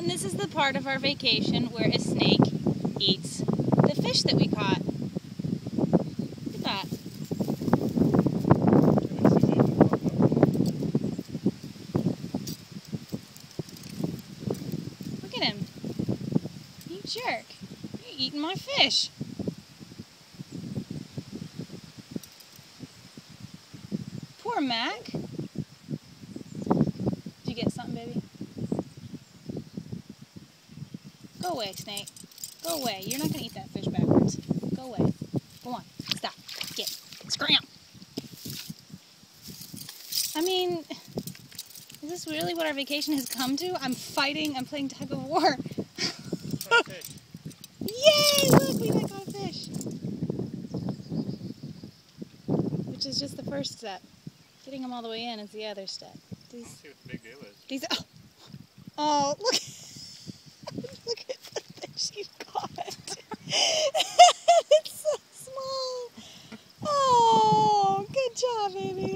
And this is the part of our vacation where a snake eats the fish that we caught. Look at that. Look at him. You jerk. You're eating my fish. Poor Mac. Did you get something, baby? Go away, snake. Go away. You're not going to eat that fish backwards. Go away. Go on. Stop. Get. Scram. I mean, is this really what our vacation has come to? I'm fighting. I'm playing tug of war. Yay! Look, we got a fish. Which is just the first step. Getting them all the way in is the other step. Let's see what the big deal is. These, oh, look. Look at the fish you caught. It's so small. Oh, good job, baby.